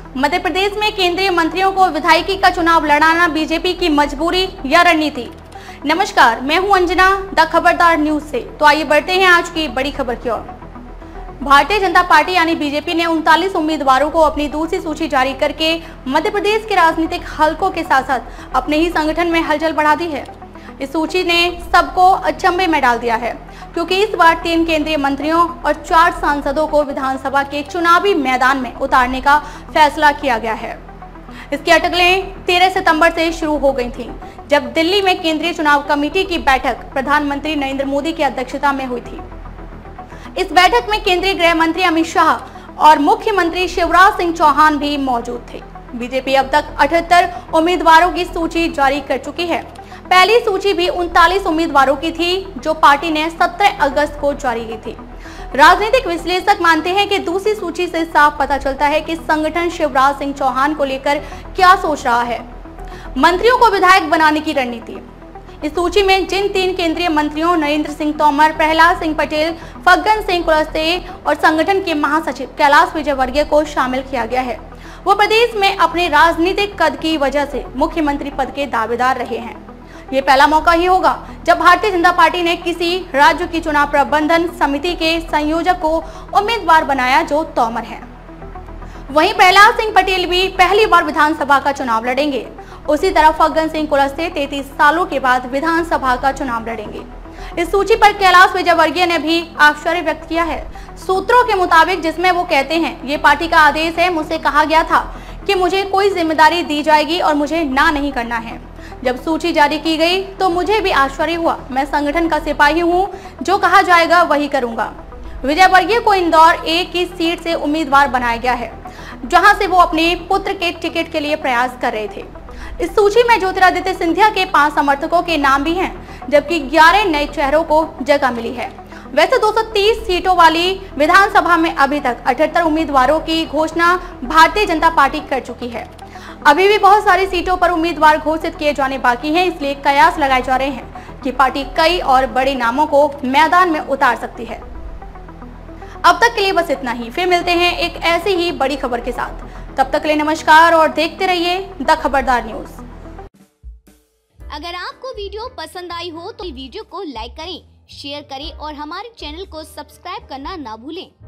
मध्य प्रदेश में केंद्रीय मंत्रियों को विधायकी का चुनाव लड़ाना बीजेपी की मजबूरी या रणनीति। नमस्कार, मैं हूं अंजना, द खबरदार न्यूज से। तो आइए बढ़ते हैं आज की बड़ी खबर की ओर। भारतीय जनता पार्टी यानी बीजेपी ने 39 उम्मीदवारों को अपनी दूसरी सूची जारी करके मध्य प्रदेश के राजनीतिक हलकों के साथ साथ अपने ही संगठन में हलचल बढ़ा दी है। इस सूची ने सबको अचंभे में डाल दिया है, क्योंकि इस बार 3 केंद्रीय मंत्रियों और 4 सांसदों को विधानसभा के चुनावी मैदान में उतारने का फैसला किया गया है। इसकी अटकलें 13 सितंबर से शुरू हो गई थीं, जब दिल्ली में केंद्रीय चुनाव कमेटी की बैठक प्रधानमंत्री नरेंद्र मोदी की अध्यक्षता में हुई थी। इस बैठक में केंद्रीय गृह मंत्री अमित शाह और मुख्यमंत्री शिवराज सिंह चौहान भी मौजूद थे। बीजेपी अब तक 78 उम्मीदवारों की सूची जारी कर चुकी है। पहली सूची भी 39 उम्मीदवारों की थी, जो पार्टी ने 17 अगस्त को जारी की थी। राजनीतिक विश्लेषक मानते हैं कि दूसरी सूची से साफ पता चलता है कि संगठन शिवराज सिंह चौहान को लेकर क्या सोच रहा है। मंत्रियों को विधायक बनाने की रणनीति। इस सूची में जिन 3 केंद्रीय मंत्रियों नरेंद्र सिंह तोमर, प्रहलाद सिंह पटेल, फग्गन सिंह कुलस्ते और संगठन के महासचिव कैलाश विजयवर्गीय को शामिल किया गया है, वो प्रदेश में अपने राजनीतिक कद की वजह से मुख्यमंत्री पद के दावेदार रहे हैं। ये पहला मौका ही होगा जब भारतीय जनता पार्टी ने किसी राज्य की चुनाव प्रबंधन समिति के संयोजक को उम्मीदवार बनाया जो तोमर है। वहीं प्रहलाद सिंह पटेल भी पहली बार विधानसभा का चुनाव लड़ेंगे। उसी तरह फग्गन सिंह कुलस्ते 33 सालों के बाद विधानसभा का चुनाव लड़ेंगे। इस सूची पर कैलाश विजयवर्गीय ने भी आश्चर्य व्यक्त किया है। सूत्रों के मुताबिक, जिसमें वो कहते हैं, ये पार्टी का आदेश है, मुझसे कहा गया था कि मुझे कोई जिम्मेदारी दी जाएगी और मुझे ना नहीं करना है। जब सूची जारी की गई तो मुझे भी आश्चर्य हुआ। मैं संगठन का सिपाही हूं, जो कहा जाएगा वही करूंगा। विजयवर्गीय को इंदौर 1 की सीट से उम्मीदवार बनाया गया है, जहां से वो अपने पुत्र के टिकट के लिए प्रयास कर रहे थे। इस सूची में ज्योतिरादित्य सिंधिया के 5 समर्थकों के नाम भी हैं, जबकि 11 नए चेहरों को जगह मिली है। वैसे 230 सीटों वाली विधानसभा में अभी तक 78 उम्मीदवारों की घोषणा भारतीय जनता पार्टी कर चुकी है। अभी भी बहुत सारी सीटों पर उम्मीदवार घोषित किए जाने बाकी हैं, इसलिए कयास लगाए जा रहे हैं कि पार्टी कई और बड़े नामों को मैदान में उतार सकती है। अब तक के लिए बस इतना ही। फिर मिलते हैं एक ऐसी ही बड़ी खबर के साथ। तब तक के लिए नमस्कार और देखते रहिए द खबरदार न्यूज। अगर आपको वीडियो पसंद आई हो तो वीडियो को लाइक करें, शेयर करें और हमारे चैनल को सब्सक्राइब करना ना भूलें।